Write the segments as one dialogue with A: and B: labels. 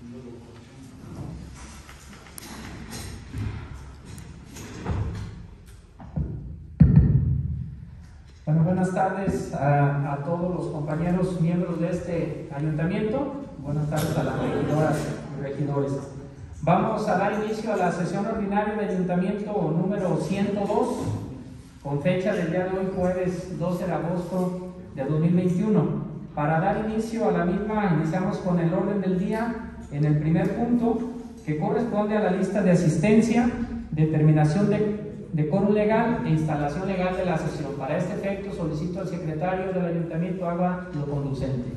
A: Bueno, buenas tardes a todos los compañeros miembros de este ayuntamiento. Buenas tardes a las regidoras y regidores. Vamos a dar inicio a la sesión ordinaria del ayuntamiento número 102, con fecha del día de hoy, jueves 12 de agosto de 2021. Para dar inicio a la misma, iniciamos con el orden del día en el primer punto, que corresponde a la lista de asistencia, determinación de quórum legal e instalación legal de la sesión. Para este efecto solicito al secretario del ayuntamiento haga lo conducente.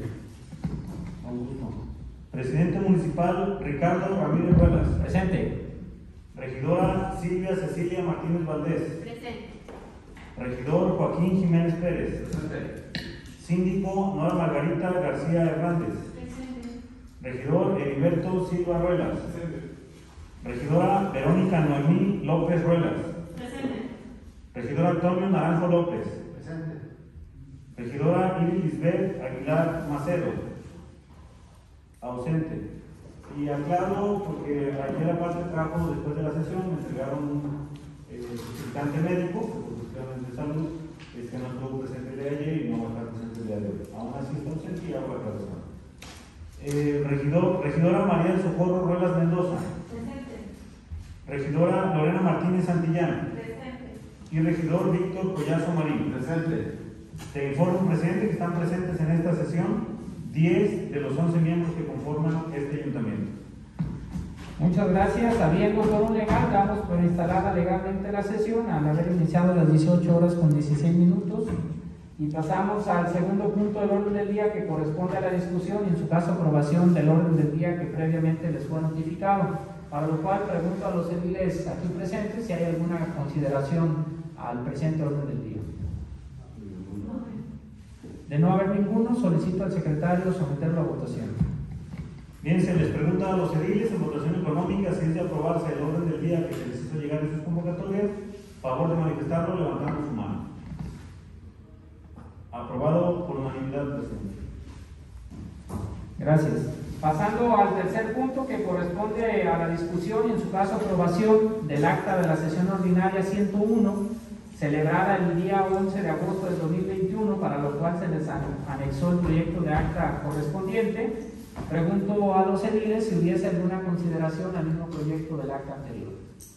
B: Presidente municipal Ricardo Ramírez Ruelas.
A: Presente.
B: Regidora Silvia Cecilia Martínez Valdés.
C: Presente.
B: Regidor Joaquín Jiménez Pérez.
A: Presente.
B: Síndico Nora Margarita García Hernández.
C: Presente.
B: Regidor Heriberto Silva Ruelas.
D: Presente.
B: Regidora Verónica Noemí López Ruelas.
C: Presente.
B: Regidor Antonio Naranjo López.
D: Presente.
B: Regidora Iris Lisbeth Aguilar Macedo. Ausente. Y aclaro, porque ayer aparte trajo, después de la sesión, me entregaron certificante médico, por cuestiones de salud, que no estuvo presente el día de ayer y no va a estar presente el día de hoy. Aún así está ausente y hago la aclaración. Regidora María del Socorro Ruelas Mendoza.
C: Presente.
B: Regidora Lorena Martínez Santillán.
C: Presente.
B: Y regidor Víctor Collazo Marín.
D: Presente.
B: Te informo, presidente, que están presentes en esta sesión 10 de los 11 miembros que conforman este ayuntamiento.
A: Muchas gracias. Habiendo quórum legal, damos por instalada legalmente la sesión al haber iniciado las 18 horas con 16 minutos. Y pasamos al segundo punto del orden del día, que corresponde a la discusión y en su caso aprobación del orden del día que previamente les fue notificado. Para lo cual pregunto a los ediles aquí presentes si hay alguna consideración al presente orden del día. De no haber ninguno, solicito al secretario someterlo a votación.
B: Bien, se les pregunta a los ediles en votación económica si es de aprobarse el orden del día que se les hizo llegar en sus convocatorias. Favor de manifestarlo levantando su mano. Aprobado por unanimidad, presidente.
A: Gracias. Pasando al tercer punto, que corresponde a la discusión y en su caso aprobación del acta de la sesión ordinaria 101, celebrada el día 11 de agosto de 2021, para lo cual se les anexó el proyecto de acta correspondiente. Pregunto a los ediles si hubiese alguna consideración al mismo proyecto del acta anterior.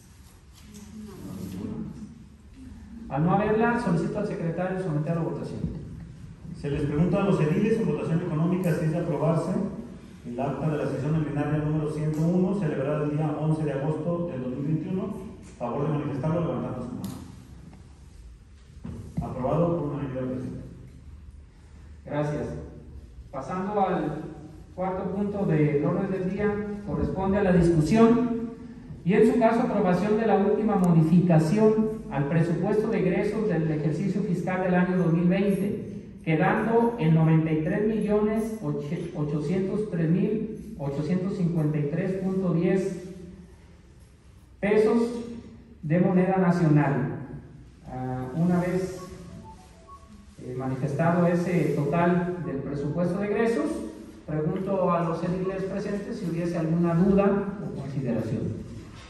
A: Al no haberla, solicito al secretario someter a votación.
B: Se les pregunta a los ediles en votación económica si es de aprobarse el acta de la sesión ordinaria número 101, celebrada el día 11 de agosto del 2021. Favor de manifestarlo levantando su mano. Aprobado por unanimidad, presidente.
A: Gracias. Pasando al cuarto punto del orden del día, corresponde a la discusión y en su caso aprobación de la última modificación al presupuesto de egresos del ejercicio fiscal del año 2020, quedando en 93.803.853.10 pesos de moneda nacional. Una vez manifestado ese total del presupuesto de egresos, pregunto a los ediles presentes si hubiese alguna duda o consideración.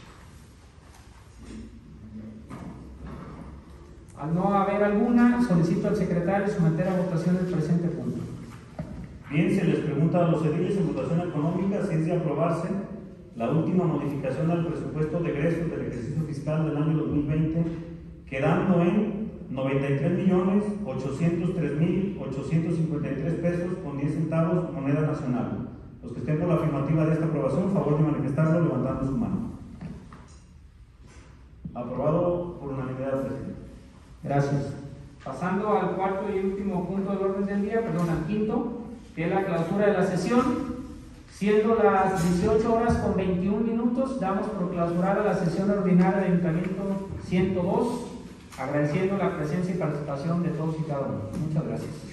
A: Al no haber alguna, solicito al secretario someter a votación el presente punto.
B: Bien, se les pregunta a los ediles en votación económica si es de aprobarse la última modificación al presupuesto de egresos del ejercicio fiscal del año 2020, quedando en 93.803.853 pesos con 10 centavos moneda nacional. Los que estén por la afirmativa de esta aprobación, favor de manifestarlo levantando su mano. Aprobado por unanimidad, presidente.
A: Gracias. Pasando al cuarto y último punto del orden del día, al quinto, que es la clausura de la sesión, siendo las 18 horas con 21 minutos, damos por clausurada la sesión ordinaria del Ayuntamiento 102, agradeciendo la presencia y participación de todos y cada uno. Muchas gracias.